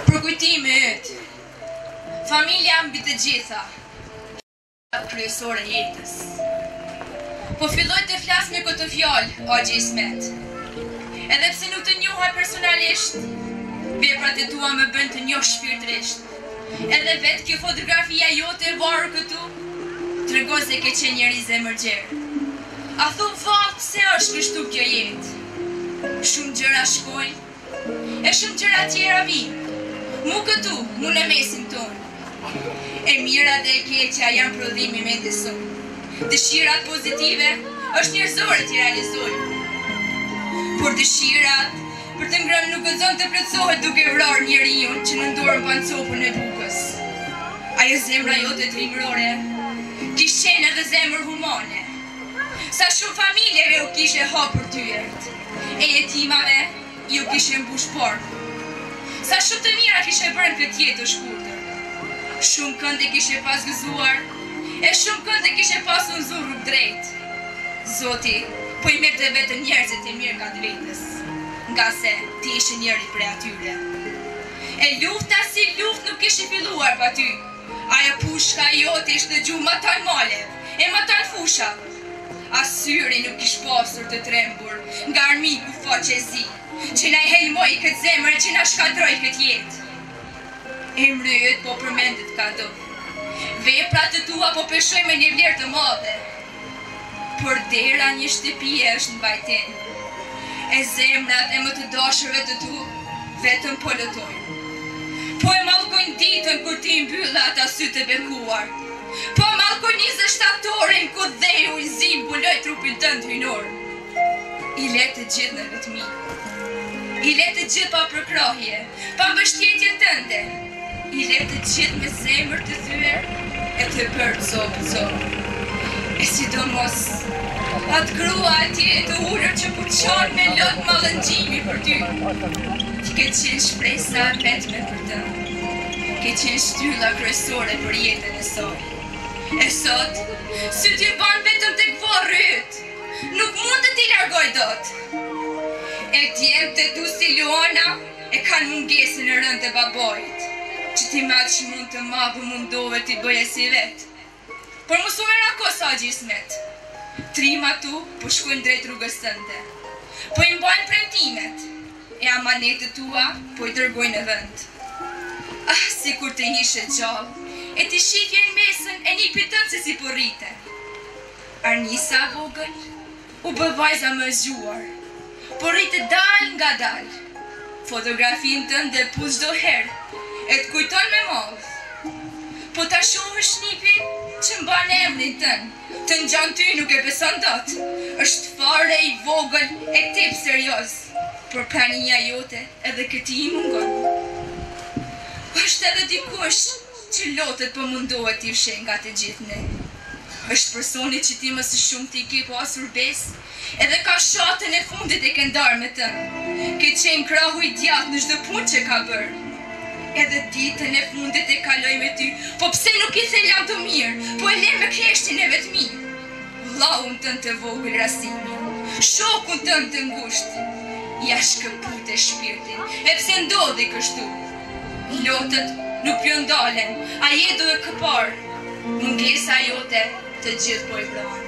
Për kujtime yt, familja mbi të gjitha, kryesore jetës. Po filloj të flas me këtë fjalë, Hoxhi Ismet. Edhe pse nuk të njoha personalisht, veprat e tua më bën të njoh shpirtërisht. Edhe vetë kjo fotografia jote e varur këtu, tregon se ke qenë njeri zemërgjer. A thu vallë pse është kështu kjo jetë? Shumë gjëra shkojnë, e shumë gjëra tjera vinë. Mu këtu, mu në mesin tonë. E mira dhe e keqja janë prodhimi mendjes sonë. Dëshirat pozitive është njerëzore t'i realizojnë. Por dëshirat për të ngrënë nuk gëzon të plotësohet duke vrarë njeriun që në dorë mban copën e bukës. Ajo zemra jote tringrore kish qenë edhe zemër humane. Sa shumë familjeve u kishe hapur tyert, e jetimave ju kishe mbush portë. Sa shumë të mira kishe bërë këtë jetë të shkurtër. Shumë kënde kishe pas gëzuar, e shumë kënde kishe pas unëzur rrugë drejt. Zoti, po i merrte vetëm njerëzit e mirë nga vetës, nga se ti ishe njëri prej atyre. E lufta si luftë nuk kishe filluar pa ty. Ajo pushka jote ishte gjuhë ma tan male, e ma tan fusha. Asyri nuk ish pasur të trembur nga armiku faqezi, që na i helmoj këtë zemër e që na shkadroj këtë jetë. Emri yt po përmendet ka do. Veprat të tua po peshoj me një vlerë të madhe. Por dera një shtëpie është në bajten. E zemrat e më të dashurve të tu vetëm po lutojnë. Po e mallkojnë ditën kur ti mbyll ata sy të bekuar. Po mallkojnë 27-orin ku dheju i zim buloj trupin tënd hynor. I le të gjithë në vetmi. I le të gjithë pa përkrahje, pa mbështjetje tënde. I le të gjithë me zemër të thyer e të bërë copë. E sidomos atë grua atje të urër që puqon me lot mallëngjimi për ty. Ti ke qenë shpresa vetme për të. Ke qenë shtylla kryesore për jetën e saj. E sot, sy t'ju ban vetëm tek varri yt. Nuk mund të t'i largoj dot. E djemtë e tu si Luana e kanë mungesën e rënd të babait, që ti matë që mund të madhu mundove t'i bëje si vetë. Por mos u merr akos Hoxhi Ismet. Trima tu po shkojnë drejt rrugës tënde. Po i mbajnë premtimet, e amanetet tua po i dërgojnë në vend. Ah, sikur të ishe gjallë, e ti shifje në mesën e një pitën se si po rrite. Arnisa vogël u bë vajza më zgjuar, por rritë dal nga dal. Fotografin tënde pu çdo herë, e të kujton me madh. Po ta shohësh nipin që mban emrin tënd, të ngjan ty nuk e beson dot. Është fare i vogël e tip serioz, por prania jote edhe këti i mungon. Është edhe dikush që lotet po mundohet t'i fshe nga të gjithë ne. Është personi që ti më së shumë t'i ke pasur besë, edhe ka shatën e fundit e ke ndarë me të. Ke qenë krahu i djathtë në çdo punë që ka bërë. Edhe ditën e fundit e kaloj me ty, po pse nuk i thelan të mirë, po e le me kreshtin e vetmi. Vllaun tënd të vogël Rasimi, shokun tënd të ngushtë, ja shkëput e shpirtin, e pse ndodhi kështu. Lotët nuk pjo ndalen, a je duhe këpar, mungesa jote të gjithë po i vronë.